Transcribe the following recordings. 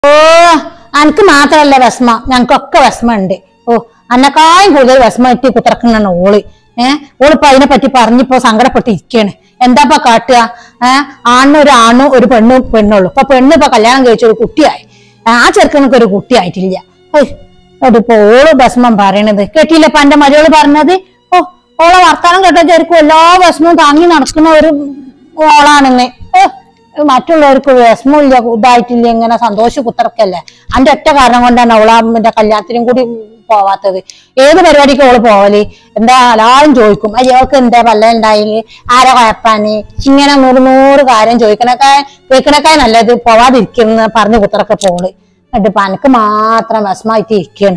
ഓ അനക്ക് മാത്രല്ല വിഷമ, ഞങ്ങൾക്കൊക്കെ വിഷമുണ്ട്. ഓ അന്നക്കായും കൂടുതൽ വിഷമ ഇട്ടി കുത്തിറക്കണ ഓള്. ഓളിപ്പോ അതിനെ പറ്റി പറഞ്ഞിപ്പോ സങ്കടപ്പെട്ടിരിക്കാണ്. എന്താപ്പ കാട്ടുക? ആണിനൊരു ആണും ഒരു പെണ്ണുള്ളൂ. ഇപ്പൊ പെണ്ണ് ഇപ്പൊ കല്യാണം കഴിച്ച ഒരു കുട്ടിയായി. ആ ചെറുക്കനൊക്കെ ഒരു കുട്ടിയായിട്ടില്ല. അതിപ്പോ ഓള് വിഷമം പറയണത് കേട്ടില്ലപ്പ എന്റെ മരുകള് പറഞ്ഞത്. ഓളെ വർത്താനം കേട്ടായിരിക്കും എല്ലാ വിഷമവും താങ്ങി നടക്കുന്ന ഒരു ഓളാണെന്ന്. മറ്റുള്ളവർക്ക് വിഷമമില്ല, ഇതായിട്ടില്ല, ഇങ്ങനെ സന്തോഷം കുത്തിറക്കല്ലേ. അന്റെ ഒറ്റ കാരണം കൊണ്ടാണ് അവളെ കല്യാണത്തിനും കൂടി പോവാത്തത്. ഏത് പരിപാടിക്ക് ഓള് പോവല്? എന്താ എല്ലാരും ചോദിക്കും, അയ്യോൾക്ക് എന്താ പല്ല ഉണ്ടായില്, ആരെ കുഴപ്പാന്, ഇങ്ങനെ 100 കാര്യം കേൾക്കണക്കായ നല്ലത് പോവാതിരിക്കുന്ന പറഞ്ഞു കുത്തിറക്കെ പോള്. എന്നിട്ടിപ്പൊ അനക്ക് മാത്രം വിഷമായിട്ട് ഇരിക്കാണ്.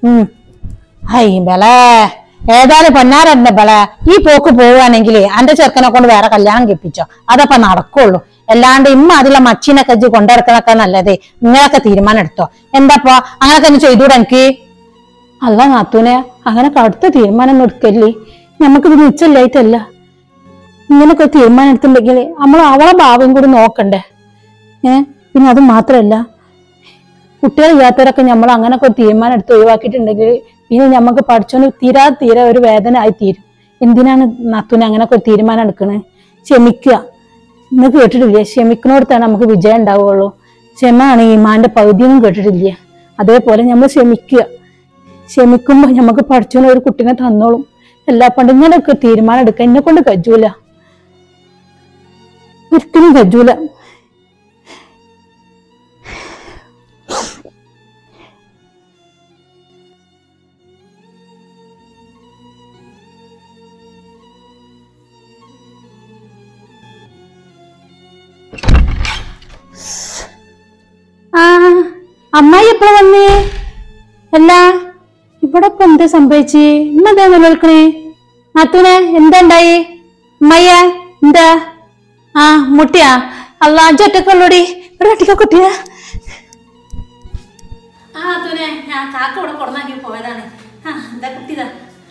ബലേ ഏതായാലും പൊന്നാരന്റെ ബലേ ഈ പോക്ക് പോവുകയാണെങ്കിൽ അന്റെ ചെറുക്കനെ കൊണ്ട് വേറെ കല്യാണം കഴിപ്പിച്ചോ, അതപ്പൊ നടക്കുള്ളൂ. അല്ലാണ്ട് അതിലെ മച്ചിനൊക്കെ കൊണ്ടിറക്കണൊക്കെ നല്ലത്. നിങ്ങളൊക്കെ തീരുമാനം എടുത്തോ. എന്താപ്പോ അങ്ങനൊക്കെ ഒന്ന് ചെയ്തൂടെ എനിക്ക്? അല്ല നാത്തൂനെ, അങ്ങനെ കടുത്ത തീരുമാനം ഒന്നും എടുക്കല്ലേ. നമുക്കിത് നിശ്ചയില്ലായിട്ടല്ല. ഇങ്ങനൊക്കെ തീരുമാനം എടുത്തിട്ടുണ്ടെങ്കിൽ നമ്മൾ അവളെ ഭാവം കൂടി നോക്കണ്ടേ. പിന്നെ അത് മാത്രല്ല, കുട്ടികളില്ലാത്തവരൊക്കെ നമ്മൾ അങ്ങനൊക്കെ ഒരു തീരുമാനം എടുത്ത് ഒഴിവാക്കിയിട്ടുണ്ടെങ്കിൽ പിന്നെ നമുക്ക് പഠിച്ചോണ്ട് തീരെ ഒരു വേദന ആയി തീരും. എന്തിനാണ് നാത്തൂനെ അങ്ങനൊക്കെ ഒരു തീരുമാനം എടുക്കണേ? ക്ഷമിക്കുക. ഇന്ന് കേട്ടിട്ടില്ലേ, ക്ഷമിക്കണോടത്താണ് നമുക്ക് വിജയം ഉണ്ടാവുകയുള്ളൂ. ക്ഷമയാണ് ഈമാന്റെ പകുതിയൊന്നും കേട്ടിട്ടില്ല. അതേപോലെ നമ്മൾ ക്ഷമിക്കുമ്പോ നമുക്ക് പഠിച്ചോണ്ട് ഒരു കുട്ടീനെ തന്നോളും. എല്ലാ പണ്ട് ഇങ്ങനെയൊക്കെ തീരുമാനം എടുക്കാൻ എന്നെ കൊണ്ട് കജൂല, ഒരിക്കലും കജൂല. അമ്മായി എപ്പഴ വന്നേ? അല്ല ഇവിടെ ഇപ്പൊ എന്താ സംഭവിച്ചേ? എന്താ നിലനിൽക്കണേ? നാത്തൂനെ എന്താ ഉണ്ടായി? അമ്മയ്യ എന്താ? മുട്ടിയാ? അല്ല അഞ്ചൊറ്റക്കുള്ളൂടി, ഒരു കുട്ടിക്ക കുട്ടിയാ. നാത്തൂനെ ഞാൻ കാക്ക ഇവിടെ കൊടുന്നാക്കി പോയതാണ്. എന്താ കുട്ടിതാ?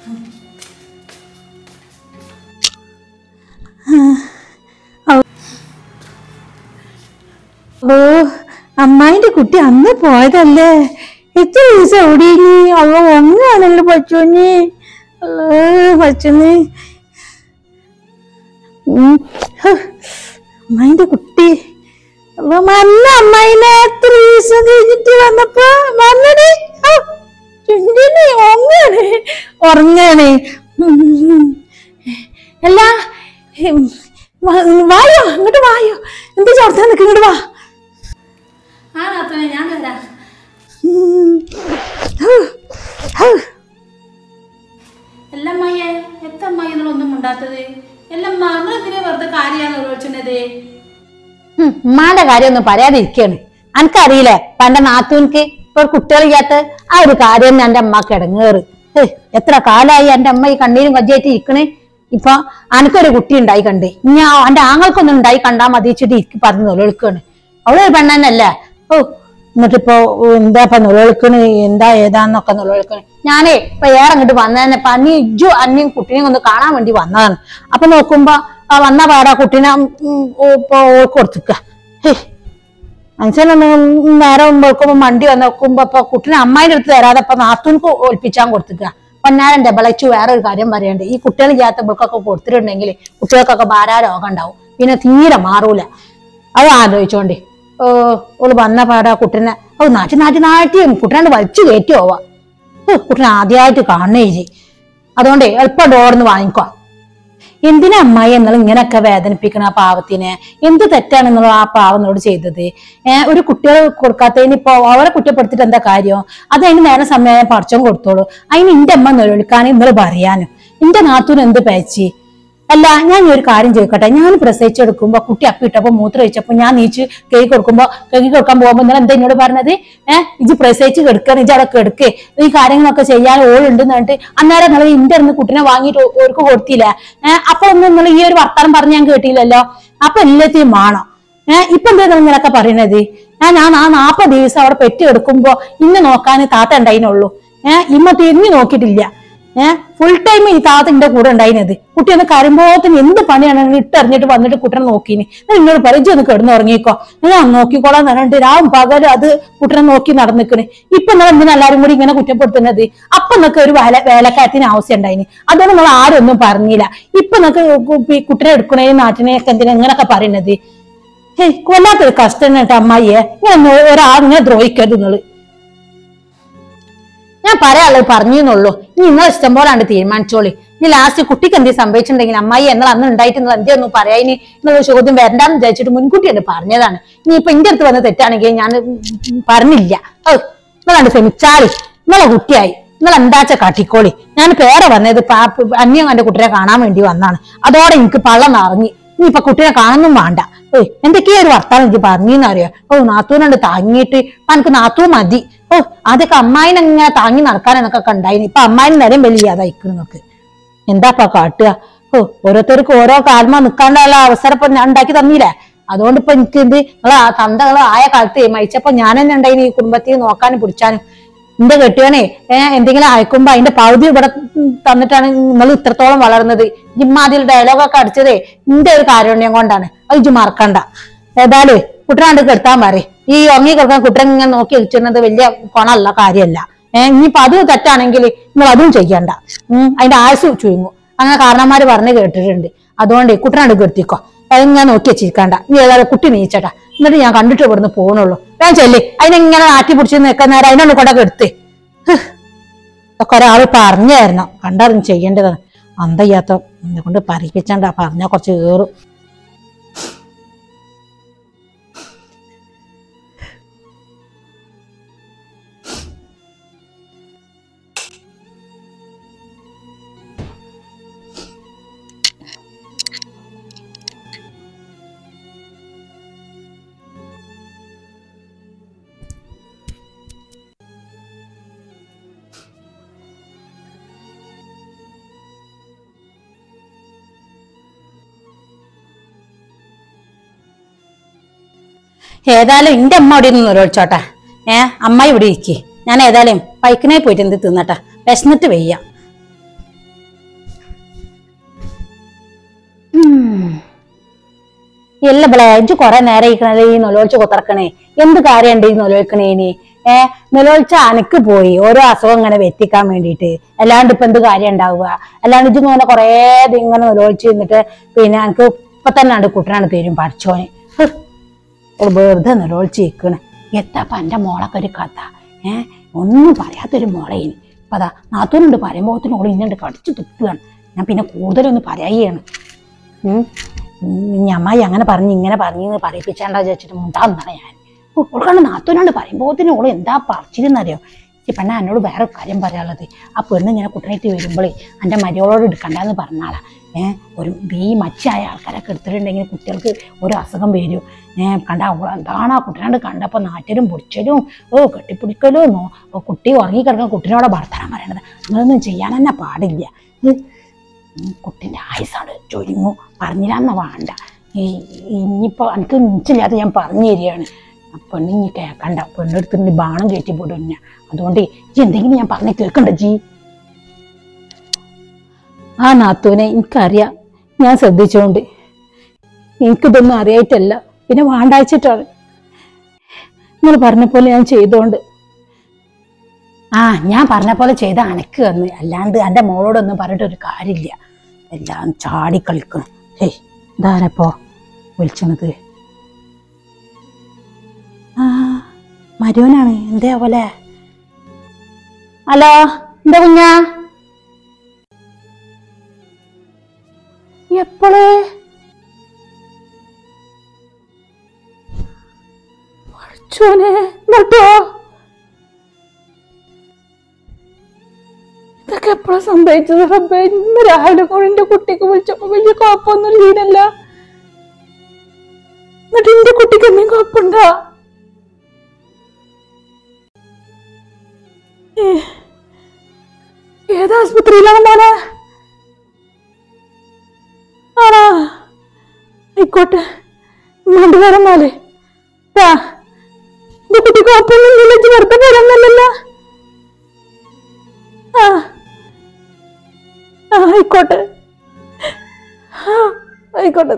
ഓ അമ്മായിന്റെ കുട്ടി അന്ന് പോയതല്ലേ? എത്ര ദിവസം എവിടെയിനി? അവ ഒന്നാണല്ലോ പച്ചോഞ്ഞി. പച്ചോഞ്ഞി അമ്മായിന്റെ കുട്ടി വന്ന. അമ്മായിനെ എത്ര ദിവസം കഴിഞ്ഞിട്ട് വന്നപ്പോ വന്നടി. ഉറങ്ങാണ്. അല്ല വായോ, ഇങ്ങോട്ട് വായോ. എന്താ ചോർത്താൻ നിൽക്ക്, ഇങ്ങോട്ട് വാ. നാത്തൂനെ ഞാൻ വരാം. എല്ലമ്മയെ എത്തമ്മായി എന്നൊന്നും ഉണ്ടാത്തത്? എല്ലമ്മ എന്തിനാ വെറുതെ കാര്യാന്ന് ചോദിച്ചത്? ഉമ്മാന്റെ കാര്യമൊന്നും പറയാതിരിക്കാണ്. എനിക്കറിയില്ലേ പണ്ട നാത്തൂനിക്ക് ഇപ്പൊ കുട്ടികളില്ലാത്ത ആ ഒരു കാര്യം എന്റെ അമ്മക്ക് ഇടങ്ങേറ്. എത്ര കാലായി എന്റെ അമ്മ ഈ കണ്ണീരും കജ്ജായിട്ട് ഇരിക്കണേ. ഇപ്പൊ അനക്കൊരു കുട്ടി ഉണ്ടായി കണ്ടേ, ഇനി എന്റെ ആങ്ങൾക്കൊന്നും ഉണ്ടായി കണ്ടാ മതിച്ചിട്ട് ഇരിക്കി പറഞ്ഞു നിലവിളിക്കാണ്. അവളൊരു പെണ്ണന്നല്ലേ. എന്നിട്ടിപ്പോ എന്താ നിലവിളിക്കണ്, എന്താ ഏതാന്നൊക്കെ നിലവിളിക്കണ്. ഞാനേ ഇപ്പൊ ഏറെ അങ്ങോട്ട് വന്നതന്നെ പനി ഇജ്ജു അന്യം കുട്ടീനെ ഒന്ന് കാണാൻ വേണ്ടി വന്നതാണ്. അപ്പൊ നോക്കുമ്പോ വന്ന പാടാ കുട്ടീനെ ഇപ്പൊ കൊടുത്തിക്ക. മനസ്സിലൊന്ന് നേരം നോക്കുമ്പോ വണ്ടി വന്ന് നോക്കുമ്പോ ഇപ്പൊ കുട്ടീനെ അമ്മായിന്റെ അടുത്ത് തരാതെ ഇപ്പൊ നാത്തൂർക്ക് ഒളിപ്പിച്ചാൻ കൊടുത്തിക്ക. പൊന്നാരന്റെ ബളച്ചു വേറൊരു കാര്യം പറയണ്ടേ, ഈ കുട്ടികളില്ലാത്ത ബൾക്കൊക്കെ കൊടുത്തിട്ടുണ്ടെങ്കിൽ കുട്ടികൾക്കൊക്കെ ഭാരാരോഗം ഉണ്ടാവും, പിന്നെ തീരെ മാറൂല. അത് ആലോചിച്ചോണ്ടേ ഓള് വന്ന പാടാ കുട്ടീനെ നാട്ടിയും കുട്ടീനെ വലിച്ചു കയറ്റി പോവാ. കുട്ടീനെ ആദ്യമായിട്ട് കാണണേ. അതുകൊണ്ടേ എളുപ്പം ഡോർന്ന് വാങ്ങിക്കോ. എന്തിനാ അമ്മായി എന്നുള്ള ഇങ്ങനെയൊക്കെ വേദനിപ്പിക്കണ ആ പാവത്തിനെ? എന്ത് തെറ്റാണ് നിങ്ങൾ ആ പാവനോട് ചെയ്തത്? ഒരു കുട്ടികൾ കൊടുക്കാത്തതിന് ഇപ്പൊ അവരെ കുറ്റപ്പെടുത്തിട്ട് എന്താ കാര്യം? അത് അതിന് നേരെ സമയം പഠിച്ചോ കൊടുത്തോളൂ. അതിന് എന്റെ അമ്മ നിലവിളിക്കാനും നിങ്ങൾ പറയാനും എന്റെ നാത്തൂന് എന്ത് പേച്ചി? അല്ല ഞാൻ ഈ ഒരു കാര്യം ചോദിക്കട്ടെ, ഞാൻ പ്രസവിച്ചെടുക്കുമ്പോ കുട്ടി അപ്പിട്ടപ്പോ മൂത്രം ഒഴിച്ചപ്പോ ഞാൻ നീച്ച് കേക്ക് കൊടുക്കാൻ പോകുമ്പോ നിങ്ങൾ എന്താ എന്നോട് പറഞ്ഞത്? ഇത് പ്രസവിച്ച് കെടുക്കാൻ ഇജ് അവിടെ കെടുക്കേ, ഈ കാര്യങ്ങളൊക്കെ ചെയ്യാൻ ഓളുണ്ടെന്ന് പറഞ്ഞിട്ട് അന്നേരം നിങ്ങൾ ഇന്റെ അടുത്ത് കുട്ടിനെ വാങ്ങിയിട്ട് ഓർക്ക് കൊടുത്തില്ല. അപ്പൊ ഒന്നും നിങ്ങൾ ഈ ഒരു വർത്താനം പറഞ്ഞ് ഞാൻ കേട്ടില്ലല്ലോ. അപ്പൊ എല്ലാത്തിനും വേണോ? ഇപ്പൊ എന്താ നിങ്ങളൊക്കെ പറയണത്? ഞാൻ 40 ദിവസം അവിടെ പെറ്റ് എടുക്കുമ്പോ ഇന്ന് നോക്കാൻ താത്ത ഉണ്ടായിനുള്ളൂ. ഇമ്മ തിരിഞ്ഞു നോക്കിയിട്ടില്ല. ഫുൾ ടൈം ഈ താത്തിന്റെ കൂടെ ഉണ്ടായിരുന്നത്. കുട്ടി ഒന്ന് കരുമ്പോത്തിന് എന്ത് പണിയാണ് ഇട്ടെറിഞ്ഞിട്ട് വന്നിട്ട് കുട്ടനെ നോക്കീന്. നിന്നോട് പരിചയം ഒന്ന് കിടന്നുറങ്ങിക്കോ, ഞാൻ നോക്കിക്കോളാന്ന് പറഞ്ഞിട്ട് രാവും പകലും അത് കുട്ടനെ നോക്കി നടന്നിക്കണ്. ഇപ്പൊ നിങ്ങൾ എന്തിനാ എല്ലാരും കൂടി ഇങ്ങനെ കുറ്റപ്പെടുത്തുന്നത്? അപ്പൊ നിങ്ങൾക്ക് ഒരു വേലക്കാരത്തിന് ആവശ്യം ഉണ്ടായിന്, അതുകൊണ്ട് നിങ്ങൾ ആരും ഒന്നും പറഞ്ഞില്ല. ഇപ്പൊ നിങ്ങൾക്ക് കുട്ടനെ എടുക്കണേ നാട്ടിനെയൊക്കെ എന്തിനാ ഇങ്ങനൊക്കെ പറയുന്നത്? കൊല്ലാത്തൊരു കഷ്ടം കേട്ടോ അമ്മായിയെ. ഇങ്ങനെ ഒരാളിങ്ങനെ ദ്രോഹിക്കരുത് നിങ്ങള്. ഞാൻ പറയാനുള്ളത് പറഞ്ഞെന്നുള്ളൂ. ഇനി നിങ്ങൾ ഇഷ്ടം പോലാണ്ട് തീരുമാനിച്ചോളി. ഇനി ലാസ്റ്റ് കുട്ടിക്ക് എന്തെങ്കിലും സംഭവിച്ചിട്ടുണ്ടെങ്കിൽ അമ്മായി എന്നാൽ അന്ന് ഉണ്ടായിട്ട് നിങ്ങൾ എന്തൊന്നും പറയാനി എന്നുള്ള ചോദ്യം വരണ്ടാന്ന് വിചാരിച്ചിട്ട് മുൻകൂട്ടി എന്ന് പറഞ്ഞതാണ്. ഇനി ഇപ്പൊ എന്റെ അടുത്ത് വന്ന് തെറ്റാണെങ്കിൽ ഞാൻ പറഞ്ഞില്ല. നിങ്ങളാണ്ട് ക്ഷമിച്ചാളി, നിങ്ങളെ കുട്ടിയായി, നിങ്ങൾ എന്താച്ച കാട്ടിക്കോളി. ഞാൻ പേരെ വന്നത് അന്യം എന്റെ കുട്ടിയെ കാണാൻ വേണ്ടി വന്നാണ്. അതോടെ എനിക്ക് പള്ളം നിറഞ്ഞി. നീ ഇപ്പൊ കുട്ടിയെ കാണുന്നും വേണ്ട. എന്തൊക്കെയോ ഒരു വർത്താനം എനിക്ക് പറഞ്ഞറിയോ? നാത്തൂനുണ്ട് താങ്ങിയിട്ട് എനിക്ക് നാത്തൂ മതി. അതൊക്കെ അമ്മായിനെ ഇങ്ങനെ താങ്ങി നടക്കാൻ എന്നൊക്കെ ഉണ്ടായിന്. ഇപ്പൊ അമ്മായിന് നേരം വലിയാതായിക്കണ്. നിങ്ങൾക്ക് എന്താപ്പാ കാട്ടുക? ഓരോരുത്തർക്ക് ഓരോ കാൽമ നിൽക്കാണ്ടുള്ള അവസരം ഇപ്പൊ ഞാൻ ഉണ്ടാക്കി തന്നില്ലേ. അതുകൊണ്ട് ഇപ്പൊ എനിക്ക് എന്ത് നിങ്ങളെ തന്തകള് ആയ കാലത്ത് മരിച്ചപ്പോ ഞാൻ തന്നെ ഉണ്ടായിന് ഈ കുടുംബത്തിൽ നോക്കാനും പിടിച്ചാനും. എന്റെ കെട്ടിയോനെ എന്തെങ്കിലും അയക്കുമ്പോ അതിന്റെ പകുതി ഇവിടെ തന്നിട്ടാണ് നിങ്ങൾ ഇത്രത്തോളം വളർന്നത്. ജിമ്മാതിൽ ഡയലോഗൊക്കെ അടിച്ചതേ എന്റെ ഒരു കാരുണ്യം കൊണ്ടാണ്. അത് ഇജ്ജ് മറക്കണ്ട. ഏതായാലും കുട്ടനാണ്ട് കെടുത്താൻ പറയും. ഈ ഉറങ്ങി കിടക്കാൻ കുട്ടൻ ഇങ്ങനെ നോക്കി വെച്ചിരുന്നത് വലിയ കൊണല്ല കാര്യമല്ല. ഇനിയിപ്പൊ അത് തെറ്റാണെങ്കിൽ നിങ്ങൾ അതും ചെയ്യണ്ട. അതിന്റെ ആയുസ് ചുരുങ്ങും. അങ്ങനെ കാരണന്മാര് പറഞ്ഞു കേട്ടിട്ടുണ്ട്. അതുകൊണ്ട് കുട്ടനാണ്ട് കെടുത്തിക്കോ. അത് ഞാൻ നോക്കി വെച്ചിരിക്കണ്ട. നീ ഏതായാലും കുട്ടി നീച്ചട്ടാ, എന്നിട്ട് ഞാൻ കണ്ടിട്ട് ഇവിടുന്ന് പോകണുള്ളൂ. ഞാൻ ചെല്ലേ അതിനെങ്ങനെ ആറ്റി പിടിച്ച് നിൽക്കുന്നേരം അതിനൊന്ന് കൊണ്ടൊക്കെ എടുത്ത് ഒക്കെ ഒരാള് പറഞ്ഞു തരണം. കണ്ടറിഞ്ഞ് ചെയ്യേണ്ടതാണ്. അന്തയ്യാത്ത എന്നെ കൊണ്ട് പറയിപ്പിച്ചണ്ട. പറഞ്ഞാൽ കുറച്ച് കയറും. ഏതായാലും എന്റെ അമ്മ അവിടെ നിന്ന് ഒരൊഴിച്ചോട്ടെ. അമ്മ ഇവിടെ ഇരിക്കേ. ഞാൻ ഏതായാലും പൈക്കിനായി പോയിട്ട് എന്ത് തിന്നട്ടെ, വിശന്നിട്ട് വയ്യ. എല്ലാം ഇജ്ജ് കൊറേ നേരം ഇരിക്കണത് ഈ നൊലോളിച്ച് കുത്തിറക്കണേ. എന്ത് കാര്യമുണ്ട് ഈ നൊലോളിക്കണേനി? നൊലോളിച്ച അനക്ക് പോയി ഓരോ അസുഖം ഇങ്ങനെ വെത്തിക്കാൻ വേണ്ടിയിട്ട്. അല്ലാണ്ട് ഇപ്പൊ എന്ത് കാര്യം ഉണ്ടാവുക? അല്ലാണ്ട് ഇജ്ജ് ഇങ്ങനെ കൊറേ ഇങ്ങനെ നൊലോളിച്ച് നിന്നിട്ട് പിന്നെ എനിക്ക് ഇപ്പൊ തന്നെ കുട്ടനാണ് തരും പഠിച്ചോനെ. വെറുതെ നിരോളിച്ചിരിക്കണ്. എത്താപ്പ എന്റെ മോളൊക്കെ ഒരു കഥ. ഒന്നും പറയാത്തൊരു മോളേനി. അപ്പൊ അതാ നാത്തൂനുണ്ട് പറയുമ്പോഴത്തേനും ഓള് ഇന്നുണ്ട് കടിച്ചു തുപ്പുകയാണ്. ഞാൻ പിന്നെ കൂടുതലൊന്നും പറയുകയാണ്. അമ്മായി അങ്ങനെ പറഞ്ഞ് ഇങ്ങനെ പറഞ്ഞ് പറയിപ്പിച്ചാണ്ടാ വിചാരിച്ചിട്ട് മുണ്ടാന്നാണ് ഞാൻ. ഓൾക്കാണ് നാത്തൂനാണ്ട് പറയുമ്പോഴത്തേനും ഓള് എന്താ പറിച്ചിരുന്നറിയോ? ഈ പെണ്ണ എന്നോട് വേറെ കാര്യം പറയാനുള്ളത്. ആ പെണ്ണ് ഇങ്ങനെ കുട്ടനായിട്ട് വരുമ്പോഴേ എൻ്റെ മരിയോളോട് എടുക്കണ്ടെന്ന് പറഞ്ഞാളാ. ഒരു ഈ മച്ചായ ആൾക്കാരൊക്കെ എടുത്തിട്ടുണ്ടെങ്കിൽ കുട്ടികൾക്ക് ഒരു അസുഖം വരും. കണ്ട എന്താണ് ആ കുട്ടനാണ്ട് കണ്ടപ്പോൾ നാറ്റലും പൊടിച്ചലും കെട്ടിപ്പിടിക്കലും കുട്ടി ഉറങ്ങിക്കിടക്കുന്ന കുട്ടീനോടെ ഭർത്താനം പറയണത്. അങ്ങനൊന്നും ചെയ്യാൻ തന്നെ പാടില്ല. കുട്ടീൻ്റെ ആയുസാണ് ചൊരിങ്ങു പറഞ്ഞില്ലാന്ന വേണ്ട. ഇനിയിപ്പോൾ എനിക്ക് നിച്ചില്ലാതെ ഞാൻ പറഞ്ഞു തരികയാണ്. പെണ്ണിഞ്ഞ് കേൾക്കണ്ട. പെണ്ണെടുത്തിട്ട് ബാണം കയറ്റിപ്പോടും ഞാൻ. അതുകൊണ്ട് ജി എന്തെങ്കിലും ഞാൻ പറഞ്ഞു കേൾക്കണ്ട ജി. ആ നാത്തൂനെ എനിക്കറിയാം, ഞാൻ ശ്രദ്ധിച്ചോണ്ട്. എനിക്കിതൊന്നും അറിയായിട്ടല്ല, പിന്നെ വാണ്ടാഴ്ചിട്ടാണ്. നിങ്ങൾ പറഞ്ഞ പോലെ ഞാൻ ചെയ്തോണ്ട്. ഞാൻ പറഞ്ഞ പോലെ ചെയ്ത അനക്ക് വന്ന്. അല്ലാണ്ട് എൻ്റെ മോളോടൊന്നും പറഞ്ഞിട്ടൊരു കാര്യമില്ല. എല്ലാം ചാടിക്കളിക്കണം. ഇതാരപ്പോ വിളിച്ചത്? മരുവനാണ്. എന്തേ പോലെ? ഹലോ, എന്താ കുഞ്ഞാ? എപ്പോള്? പഠിച്ചോനെ എന്നിട്ടോ? ഇതൊക്കെ എപ്പോഴാ സംഭവിച്ചത്? റബ്ബേ, ഇന്ന് രാവിലെ കൂടെ എന്റെ കുട്ടിക്ക് വിളിച്ചപ്പോ വലിയ കുഴപ്പമൊന്നും ഇല്ലല്ല. എന്നിട്ട് എന്റെ കുട്ടിക്ക് എന്തെങ്കിലും കുഴപ്പമുണ്ടോ? ഏത് ആശുപത്രിയിലാണ് മോനെ? ആണോ? ആയിക്കോട്ടെ, ഇങ്ങോട്ട് വരന്നാലേ. എന്റെ കുട്ടി കുഴപ്പമൊന്നും വെറുതെ വരന്നല്ലോ. ആയിക്കോട്ടെ ആയിക്കോട്ടെ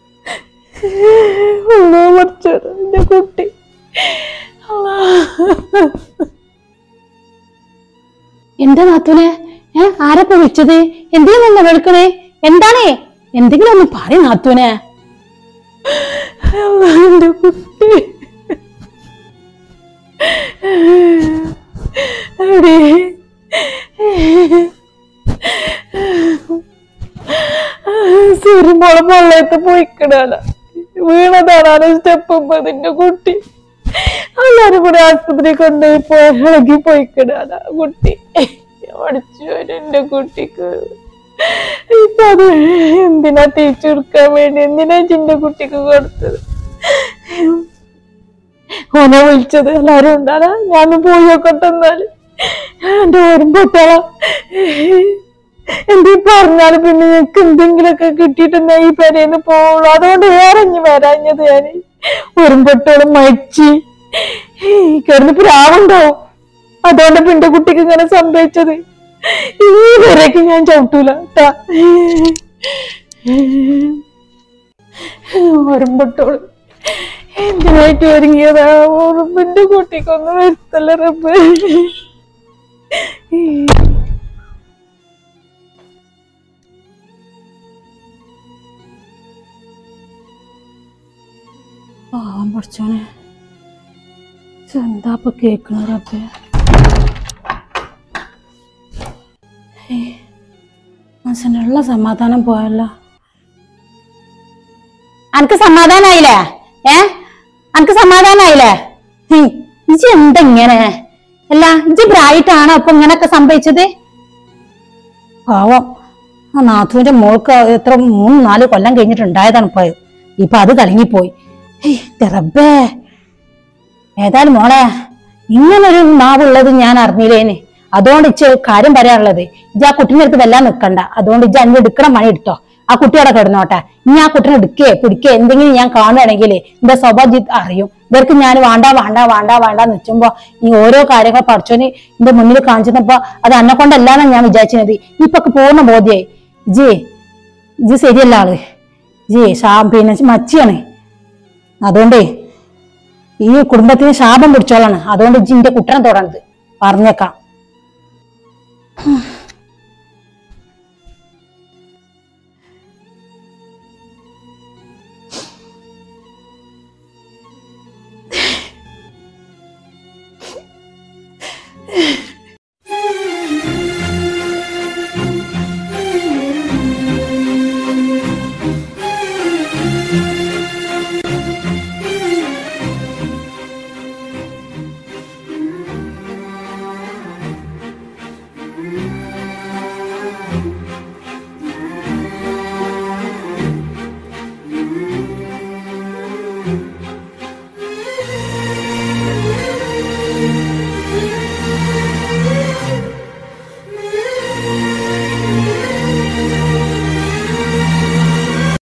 പഠിച്ചോട്ടെ എന്റെ കുട്ടി. എന്താ നാത്തൂനെ ആരപ്പ വിളിച്ചത്? എന്തിനാ വിളിക്കണേ? എന്താണേ? എന്തെങ്കിലും ഒന്ന് പറയ നാത്തൂനെ. എന്റെ കുട്ടി സൂര്യമ്പോളെ പൊള്ളയത്ത് പോയിക്കിടാല വീണതാണാണ് സ്റ്റെപ്പ് അതിന്റെ കുട്ടി. എല്ലാരും കൂടെ ആശുപത്രി കൊണ്ടുപോയി ഇളകി പോയിക്കിടാല കുട്ടി. പഠിച്ചു എന്റെ കുട്ടിക്ക് ഇപ്പൊ അത് എന്തിനാ തേച്ചു കൊടുക്കാൻ വേണ്ടി എന്തിനാ എന്റെ കുട്ടിക്ക് കൊടുത്തത്? ഓനെ വിളിച്ചത് എല്ലാരും ഉണ്ടാകാ. ഞാനും പോയി നോക്കട്ടെ. എന്നാല് എന്റെ ഓരും പൊട്ടാളാ. എന്തി പറഞ്ഞാലും പിന്നെ ഞങ്ങൾക്ക് എന്തെങ്കിലുമൊക്കെ കിട്ടിയിട്ടെന്നാ ഈ പെരേന്ന് പോവുള്ളൂ. അതുകൊണ്ട് വേറെഞ്ഞ് വരാഞ്ഞത് ഞാന് ഓരും പൊട്ടോളും മരിച്ച് കിടന്ന് പ്രാവുണ്ടാവും. അതുകൊണ്ട് എന്റെ കുട്ടിക്ക് ഇങ്ങനെ സംഭവിച്ചത്. ഈ വരേക്ക് ഞാൻ ചവിട്ടൂല ട്ടാ. ഓരും പൊട്ടോളും എന്തിനായിട്ട് ഒരുങ്ങിയതാ? ഓർമ്മന്റെ കുട്ടിക്കൊന്നും വരുത്തല്ല റബ്ബേ. പഠിച്ചോനെ എന്താപ്പൊ കേക്കണ റബ്ബേ? മനസ്സിനുള്ള സമാധാനം പോയല്ലോ. അനക്ക് സമാധാനായില്ലേ? അനക്ക് സമാധാനായില്ലേ? ഇജ് എന്താ ഇങ്ങനെ? അല്ല ഇജ് ബ്രായിട്ടാണോ അപ്പൊ ഇങ്ങനൊക്കെ സംഭവിച്ചത്? പാവം ആ നാഥുവിന്റെ മോൾക്ക് എത്ര 3-4 കൊല്ലം കഴിഞ്ഞിട്ടുണ്ടായതാണ് പോയത്. ഇപ്പൊ അത് കലങ്ങിപ്പോയി. റബ്ബേ, ഏതായാലും മോളെ ഇങ്ങനൊരു നാവുള്ളത് ഞാൻ അറിഞ്ഞില്ലേന്. അതുകൊണ്ട് ഇച്ച് കാര്യം പറയാനുള്ളത്, ഇജ് ആ കുട്ടീൻ്റെ അടുത്ത് വല്ലാൻ നിൽക്കണ്ട. അതുകൊണ്ട് ഇജ് അഞ്ച് എടുക്കണം പണി എടുത്തോ. ആ കുട്ടിയോടെ കിടന്നോട്ടെ. ഇനി ആ കുട്ടീനെ എടുക്കേ പിടിക്കേ എന്തെങ്കിലും ഞാൻ കാണുകയാണെങ്കിൽ എന്റെ സ്വഭാവം അറിയും. ഇവർക്ക് ഞാൻ വേണ്ട വേണ്ട വേണ്ട വേണ്ട നിൽക്കുമ്പോ ഈ ഓരോ കാര്യങ്ങൾ പഠിച്ചോന് എന്റെ മുന്നിൽ കാണിച്ചപ്പോ അത് എന്നെ കൊണ്ടല്ലാന്നാണ് ഞാൻ വിചാരിച്ചത്. ഇപ്പൊക്കെ പൂർണ്ണ ബോധ്യായി. ഇജ് ശരിയല്ല ആള്. പിന്നെ മച്ചിയാണ്. അതുകൊണ്ടേ ഈ കുടുംബത്തിന് ശാപം പിടിച്ചോളാണ്. അതുകൊണ്ട് ഇജ് എന്റെ കുട്ടനെ തൊടണത് പറഞ്ഞേക്കാം.